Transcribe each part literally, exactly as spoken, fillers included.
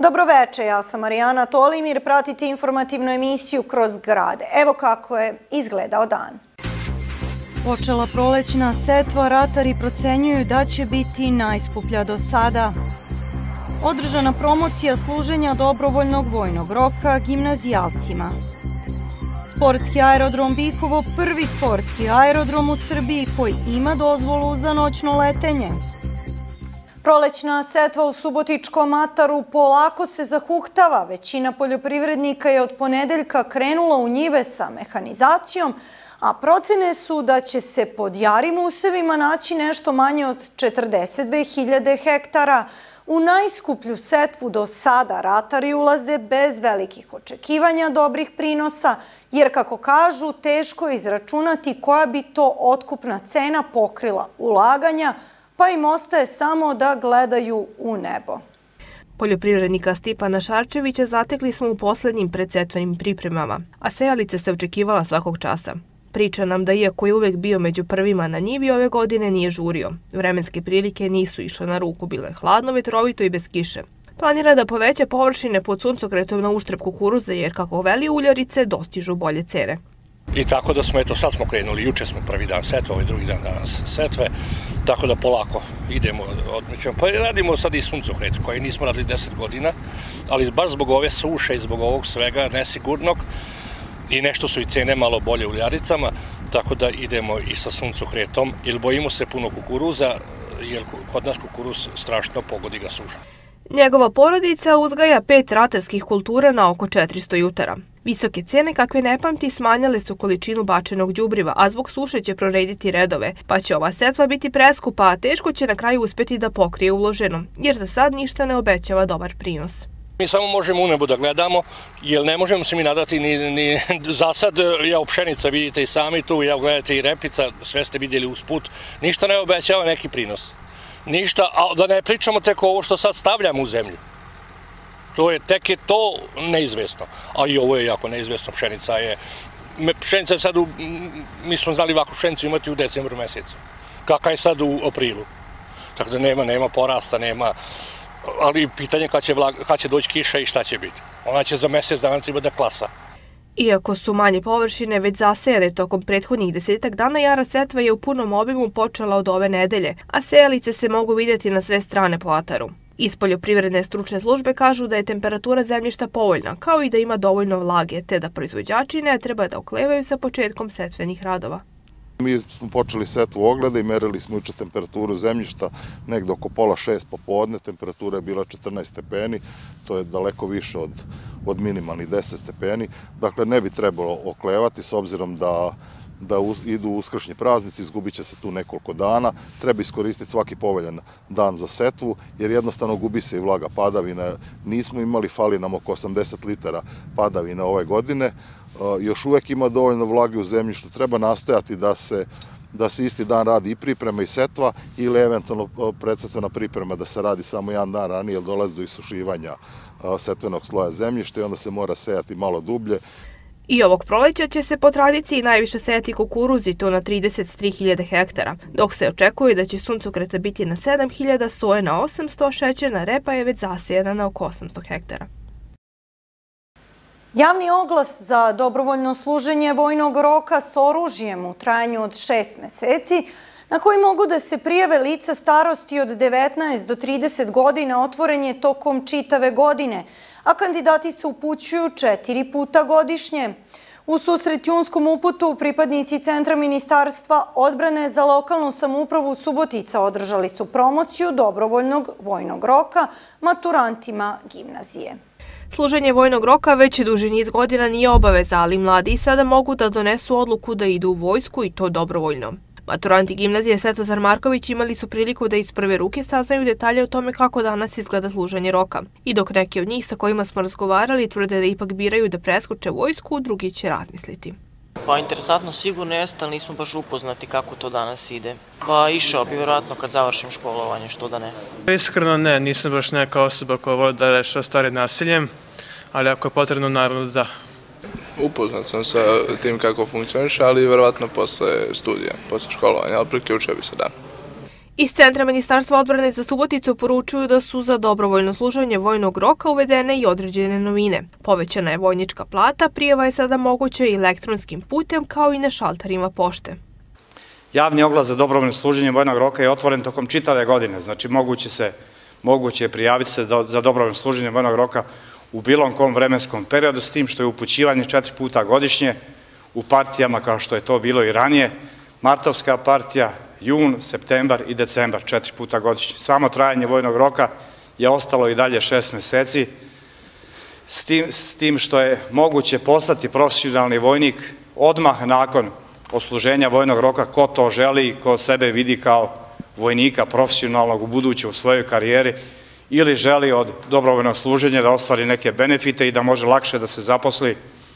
Dobroveče, ja sam Marijana Tolimir, pratite informativnu emisiju Kroz grad. Evo kako je izgledao dan. Počela prolećna setva, ratari procenjuju da će biti najskuplja do sada. Održana promocija služenja dobrovoljnog vojnog roka gimnazijalcima. Sportski aerodrom Bikovo, prvi sportski aerodrom u Srbiji koji ima dozvolu za noćno letenje. Prolećna setva u Subotičkom ataru polako se zahuktava. Većina poljoprivrednika je od ponedeljka krenula u njive sa mehanizacijom, a procene su da će se pod jarim usevima naći nešto manje od četrdeset dve hiljade hektara. U najskuplju setvu do sada ratari ulaze bez velikih očekivanja dobrih prinosa, jer kako kažu, teško je izračunati koja bi to otkupna cena pokrila ulaganja, pa im ostaje samo da gledaju u nebo. Poljoprivrednika Stipana Šarčevića zatekli smo u poslednjim predsetvenim pripremama, a sejalica se očekivala svakog časa. Priča nam da iako je uvek bio među prvima na njivi, ove godine nije žurio. Vremenske prilike nisu išle na ruku, bilo je hladno, vetrovito i bez kiše. Planira da poveća površine pod suncokretom na uštrb kukuruza, jer kako veli uljarice, dostižu bolje cene. I tako da smo, eto, sad smo krenuli, juče smo prvi dan setve, ovaj drugi dan danas setve, tako da polako idemo, odmećemo. Pa radimo sad i suncokret, koji nismo radili deset godina, ali baš zbog ove suše i zbog ovog svega nesigurnog i nešto su i cene malo bolje u uljaricama, tako da idemo i sa suncokretom, jer bojimo se puno kukuruza, jer kod nas kukuruz strašno pogodi ga suša. Njegova porodica uzgaja pet ratarskih kultura na oko četiristo jutara. Visoke cene kakve ne pamti smanjale su količinu bačenog đubriva, a zbog suše će prorediti redove, pa će ova setva biti preskupa, a teško će na kraju uspeti da pokrije uloženo, jer za sad ništa ne obećava dobar prinos. Mi samo možemo u nebo da gledamo, jer ne možemo se mi nadati ni, ni za sad, evo pšenica vidite i sami tu, evo gledate i repica, sve ste vidjeli usput, ništa ne obećava neki prinos. Ništa, a da ne pričamo tek ovo što sad stavljamo u zemlju. To je, tek je to neizvesno, a i ovo je jako neizvesno, pšenica je, pšenica je sad, u, mi smo znali ovakvu pšenicu imati u decembru mesecu, kakva je sad u aprilu, tako da nema, nema porasta, nema, ali pitanje kad će, kad će doći kiša i šta će biti, ona će za mesec dana treba da klasa. Iako su manje površine već zasejane tokom prethodnih desetak dana, jara setva je u punom obimu počela od ove nedelje, a sejalice se mogu vidjeti na sve strane po ataru. Iz poljoprivredne stručne službe kažu da je temperatura zemljišta povoljna, kao i da ima dovoljno vlage, te da proizvođači ne treba da oklevaju sa početkom setvenih radova. Mi smo počeli setvu ogleda i merili smo juče temperaturu zemljišta negde oko pola šest popodne, temperatura je bila četrnaest stepeni, to je daleko više od, od minimalnih deset stepeni, dakle ne bi trebalo oklevati s obzirom da da idu uskršnji praznici, izgubit će se tu nekoliko dana, treba iskoristiti svaki povoljan dan za setvu, jer jednostavno gubi se i vlaga padavina. Nismo imali, fali nam oko osamdeset litara padavine ove godine, još uvek ima dovoljno vlage u zemljištu, treba nastojati da se da se isti dan radi i priprema i setva ili eventualno predsetvena priprema da se radi samo jedan dan ranije, jer dolazi do isušivanja setvenog sloja zemljišta i onda se mora sejati malo dublje. I ovog proleća će se po tradiciji najviše sejati kukuruz i to na trideset tri hiljade hektara, dok se očekuje da će suncokreta biti na sedam hiljada, soje na osamsto, a šećerna repa je već zasejana na oko osamsto hektara. Javni oglas za dobrovoljno služenje vojnog roka s oružjem u trajanju od šest meseci, na koji mogu da se prijave lica starosti od devetnaest do trideset godina, otvoren je tokom čitave godine, a kandidati se upućuju četiri puta godišnje. U susret junskom uputu pripadnici Centra Ministarstva odbrane za lokalnu samoupravu Subotica održali su promociju dobrovoljnog vojnog roka maturantima gimnazije. Služenje vojnog roka već duži niz godina nije obaveza, ali mladi sada mogu da donesu odluku da idu u vojsku i to dobrovoljno. Maturanti gimnazije Svetozar Marković imali su priliku da iz prve ruke saznaju detalje o tome kako danas izgleda služenje roka. I dok neki od njih sa kojima smo razgovarali tvrde da ipak biraju da preskoče vojsku, drugi će razmisliti. Pa interesantno sigurno jeste, ali nismo baš upoznati kako to danas ide. Pa išao bi vjerojatno kad završim školovanje, što da ne. Iskreno ne, nisam baš neka osoba koja voli da rešava stvari nasiljem, ali ako je potrebno, naravno da. Upoznat sam sa tim kako funkcioniše, ali verovatno posle studija, posle školovanja, ali priključio bi se da. Iz Centra Ministarstva odbrane za Suboticu poručuju da su za dobrovoljno služenje vojnog roka uvedene i određene novine. Povećana je vojnička plata, prijava je sada moguća i elektronskim putem kao i na šalterima pošte. Javni oglas za dobrovoljno služenje vojnog roka je otvoren tokom čitave godine, znači moguće se, moguće je prijaviti se za dobrovoljno služenje vojnog roka u bilo kom vremenskom periodu, s tim što je upućivanje četiri puta godišnje u partijama kao što je to bilo i ranije, martovska partija, jun, septembar i decembar, četiri puta godišnje. Samo trajanje vojnog roka je ostalo i dalje šest meseci, s tim, s tim što je moguće postati profesionalni vojnik odmah nakon odsluženja vojnog roka, ko to želi, ko sebe vidi kao vojnika profesionalnog u buduće u svojoj karijeri ili želi od dobrovoljnog služenja da ostvari neke benefite i da može lakše da se zaposli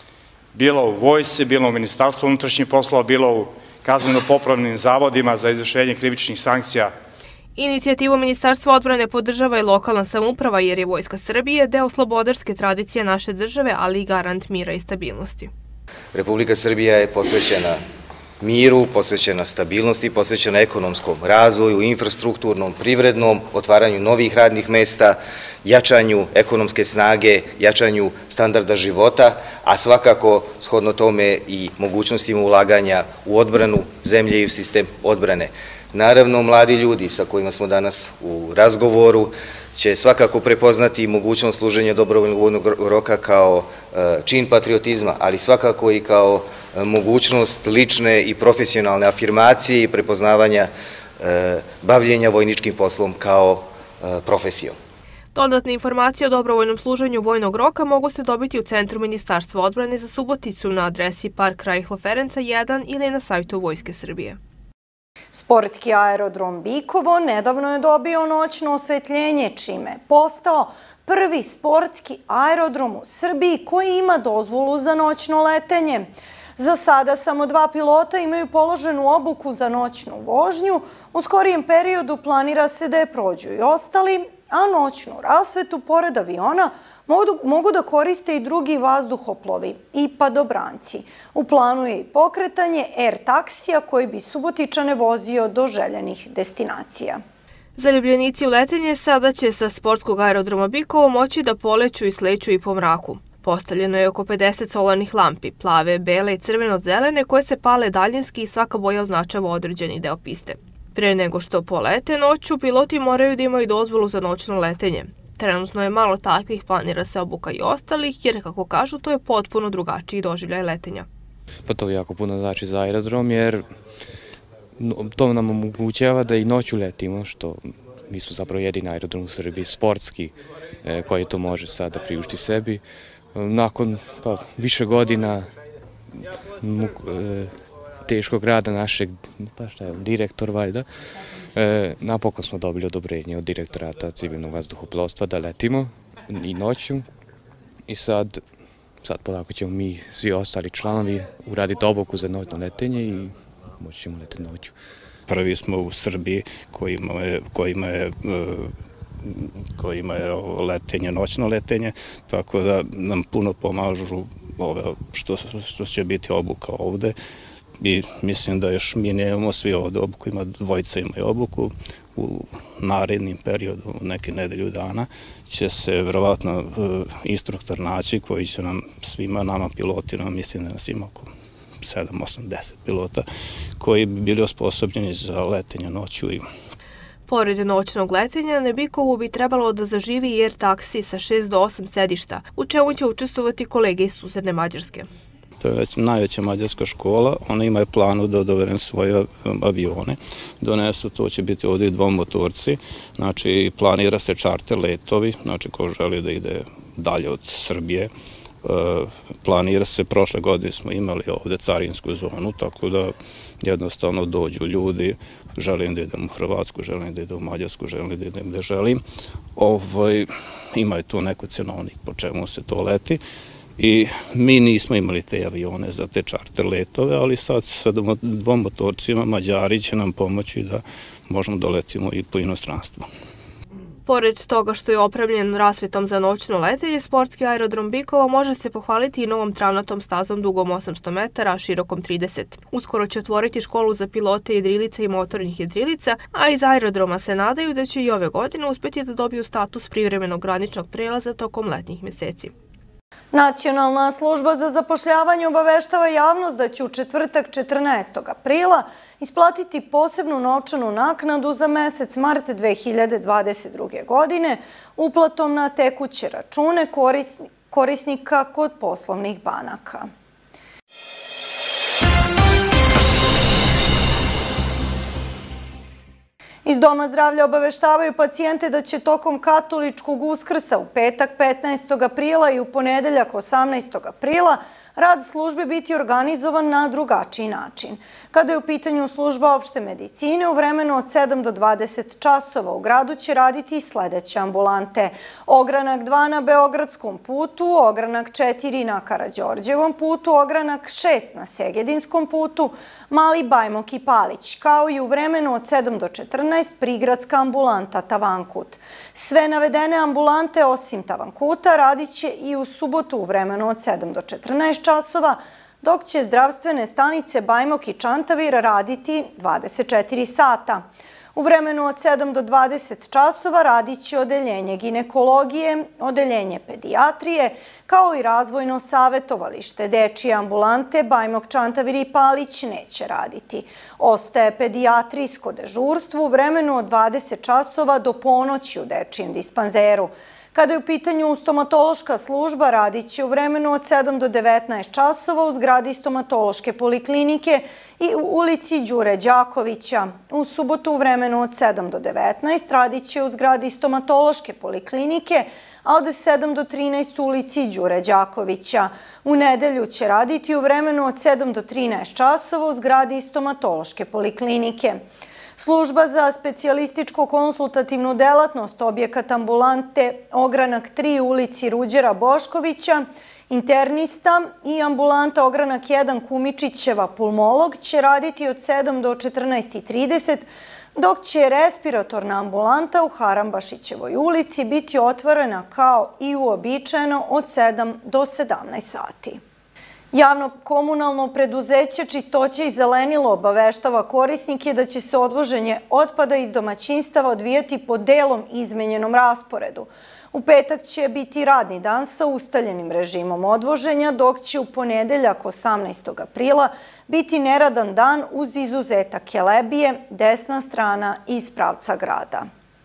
bilo u vojsci, bilo u Ministarstvu unutrašnjih poslova, bilo u kazneno-popravnim zavodima za izvršenje krivičnih sankcija. Inicijativu Ministarstva odbrane podržava i lokalna samouprava jer je Vojska Srbije deo slobodarske tradicije naše države, ali i garant mira i stabilnosti. Republika Srbija je posvećena miru, posvećena stabilnosti, posvećena ekonomskom razvoju, infrastrukturnom, privrednom, otvaranju novih radnih mesta, jačanju ekonomske snage, jačanju standarda života, a svakako shodno tome i mogućnostima ulaganja u odbranu zemlje i u sistem odbrane. Naravno, mladi ljudi sa kojima smo danas u razgovoru će svakako prepoznati mogućnost služenja dobrovoljnog vojnog roka kao čin patriotizma, ali svakako i kao mogućnost lične i profesionalne afirmacije i prepoznavanja bavljenja vojničkim poslom kao profesijom. Dodatne informacije o dobrovoljnom služenju vojnog roka mogu se dobiti u Centru Ministarstva odbrane za Suboticu na adresi Park Rajhla Ferenca jedan ili na sajtu Vojske Srbije. Sportski aerodrom Bikovo nedavno je dobio noćno osvetljenje, čime je postao prvi sportski aerodrom u Srbiji koji ima dozvolu za noćno letenje. Za sada samo dva pilota imaju položenu obuku za noćnu vožnju. U skorijem periodu planira se da je prođu i ostali, a noćnu rasvetu pored aviona mogu da koriste i drugi vazduhoplovi i padobranci. U planu je i pokretanje air taksija koji bi Subotičane vozio do željenih destinacija. Zaljubljenici u letenje sada će sa sportskog aerodroma Bikovo moći da poleću i sleću i po mraku. Postavljeno je oko pedeset solarnih lampi, plave, bele i crveno-zelene, koje se pale daljinski i svaka boja označava određeni deo piste. Pre nego što polete noću, piloti moraju da imaju dozvolu za noćno letenje. Trenutno je malo takvih, planira se obuka i ostalih, jer, kako kažu, to je potpuno drugačiji doživljaj letenja. Pa to jako puno znači za aerodrom, jer to nam omogućava da i noću letimo, što mi smo zapravo jedini aerodrom u Srbiji, sportski, koji to može sada priušti sebi. Nakon pa, više godina teškog rada našeg, pa šta je, direktor valjda, E, napokon smo dobili odobrenje od direktorata civilnog vazduhoplovstva da letimo i noću i sad, sad polako ćemo mi svi ostali članovi uraditi obuku za noćno letenje i moći ćemo leteti noću. Prvi smo u Srbiji kojima je, kojima je, kojima je letenje, noćno letenje, tako da nam puno pomažu ove, što, što će biti obuka ovde. I mislim da još mi nemamo svi ovde obuku, ima dvojica imaju obuku, u narednim periodu, neke nedelju dana, će se verovatno instruktor naći koji će nam svima, nama pilotima, mislim da nas ima oko sedam, osam, deset pilota, koji bi bili osposobljeni za letenje noću. Pored noćnog letenja, na Bikovu bi trebalo da zaživi i air taksi sa šest do osam sedišta, u čemu će učestvovati kolege iz susedne Mađarske. To je već najveća mađarska škola, ona imaju planu da doverim svoje avione, donesu, to će biti ovdje i dvomotorci, znači planira se čarter letovi, znači ko želi da ide dalje od Srbije, planira se, prošle godine smo imali ovdje carinsku zonu, tako da jednostavno dođu ljudi, želim da idem u Hrvatsku, želim da idem u Mađarsku, želim da idem gde želim, imaju tu neko cenovnik po čemu se to leti. I mi nismo imali te avione za te čarter letove, ali sad sa dvomotorcima Mađari će nam pomoći da možemo da letimo i po inostranstvu. Pored toga što je opremljen rasvetom za noćno letenje, sportski aerodrom Bikovo može se pohvaliti i novom travnatom stazom dugom osamsto metara, a širokom trideset. Uskoro će otvoriti školu za pilote jedrilica i motornih jedrilica, a iz aerodroma se nadaju da će i ove godine uspjeti da dobiju status privremenog graničnog prelaza tokom letnjih meseci. Nacionalna služba za zapošljavanje obaveštava javnost da će u četvrtak četrnaestog aprila isplatiti posebnu novčanu naknadu za mesec mart dve hiljade dvadeset druge. godine uplatom na tekuće račune korisnika kod poslovnih banaka. Iz Doma zdravlja obaveštavaju pacijente da će tokom katoličkog Uskrsa u petak petnaestog aprila i u ponedeljak osamnaestog aprila rad službe biti organizovan na drugačiji način. Kada je u pitanju služba opšte medicine, u vremenu od sedam do dvadeset časova u gradu će raditi sledeće ambulante. Ogranak dva na Beogradskom putu, ogranak četiri na Karađorđevom putu, ogranak šest na Segedinskom putu, Mali Bajmok i Palić, kao i u vremenu od sedam do četrnaest prigradska ambulanta Tavankut. Sve navedene ambulante osim Tavankuta radit će i u subotu u vremenu od sedam do četrnaest časova, dok će zdravstvene stanice Bajmok i Čantavir raditi dvadeset četiri sata. U vremenu od sedam do dvadeset časova radit će odeljenje ginekologije, odeljenje pedijatrije, kao i razvojno savjetovalište. Dečije ambulante Bajmok, Čantavir i Palić neće raditi. Ostaje pedijatrijsko dežurstvo u vremenu od dvadeset časova do ponoći u dečijem dispanzeru. Kada je u pitanju stomatološka služba, radit će u vremenu od sedam do devetnaest časova u zgradi stomatološke poliklinike i u ulici Đure Đakovića. U subotu u vremenu od sedam do devetnaest radit će u zgradi stomatološke poliklinike, a od sedam do trinaest u ulici Đure Đakovića. U nedelju će raditi u vremenu od sedam do trinaest časova u zgradi stomatološke poliklinike. Služba za specijalističko-konsultativnu delatnost objekat ambulante Ogranak tri u ulici Ruđera Boškovića, internista i ambulanta Ogranak jedan Kumičićeva pulmolog će raditi od sedam do četrnaest i trideset, dok će respiratorna ambulanta u Harambašićevoj ulici biti otvorena kao i uobičajeno od sedam do sedamnaest sati. Javno komunalno preduzeće Čistoća i zelenilo obaveštava korisnike da će se odvoženje otpada iz domaćinstava odvijati po delom izmenjenom rasporedu. U petak će biti radni dan sa ustaljenim režimom odvoženja, dok će u ponedeljak osamnaestog aprila biti neradan dan uz izuzetak Kelebije, desna strana iz pravca grada.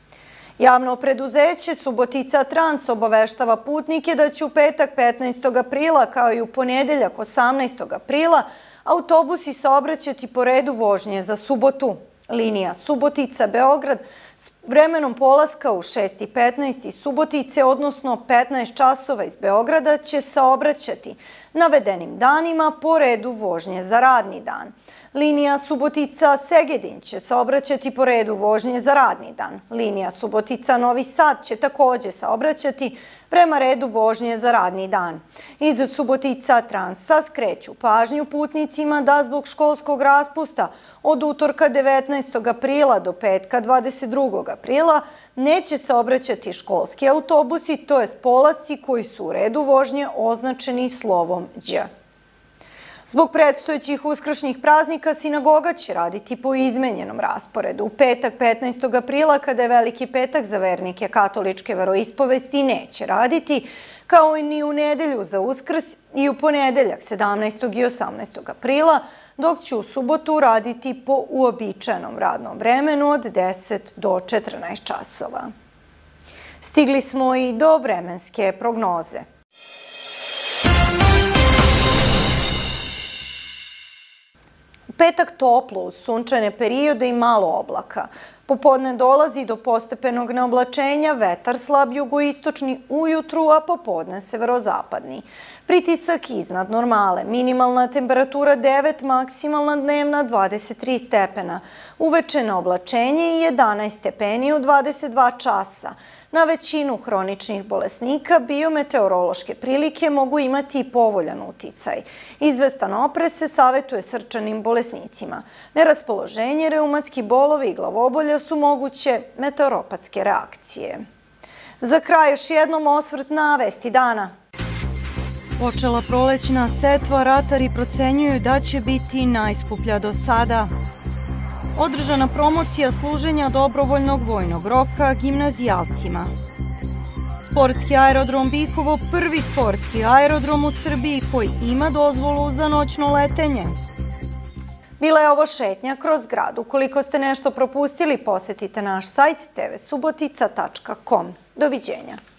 Javno preduzeće Subotica Trans obaveštava putnike da će u petak petnaestog aprila kao i u ponedeljak osamnaestog aprila autobusi saobraćati po redu vožnje za subotu. Linija Subotica-Beograd s vremenom polaska u šest i petnaest iz Subotice, odnosno petnaest časova iz Beograda, će saobraćati navedenim danima po redu vožnje za radni dan. Linija Subotica-Segedin će saobraćati po redu vožnje za radni dan. Linija Subotica-Novi Sad će također saobraćati prema redu vožnje za radni dan. Iz Subotica Transa skreću pažnju putnicima da zbog školskog raspusta od utorka devetnaestog aprila do petka dvadeset drugog aprila neće saobraćati školski autobusi, to jest polasci koji su u redu vožnje označeni slovom Đ. Zbog predstojećih uskršnjih praznika sinagoga će raditi po izmenjenom rasporedu. U petak petnaestog aprila, kada je Veliki petak za vernike katoličke veroispovesti, neće raditi, kao i ni u nedelju za Uskrs i u ponedeljak sedamnaestog i osamnaestog aprila, dok će u subotu raditi po uobičajenom radnom vremenu od deset do četrnaest časova. Stigli smo i do vremenske prognoze. Petak toplo uz sunčane periode i malo oblaka. Popodne dolazi do postepenog neoblačenja, vetar slab jugoistočni ujutru, a popodne severozapadni. Pritisak iznad normale, minimalna temperatura devet, maksimalna dnevna dvadeset tri stepena. Uveče neoblačenje i jedanaest stepeni u dvadeset dva časa. Na većinu hroničnih bolesnika biometeorološke prilike mogu imati i povoljan uticaj. Izvestan oprez se savjetuje srčanim bolesnicima. Neraspoloženje, reumatski bolovi i glavobolja su moguće meteoropatske reakcije. Za kraj još jednom osvrt na vesti dana. Počela prolećna setva, ratari procenjuju da će biti najskuplja do sada. Održana promocija služenja dobrovoljnog vojnog roka gimnazijalcima. Sportski aerodrom Bikovo, prvi sportski aerodrom u Srbiji koji ima dozvolu za noćno letenje. Bila je ovo šetnja kroz grad. Ukoliko ste nešto propustili, posetite naš sajt te ve subotica tačka com. Doviđenja.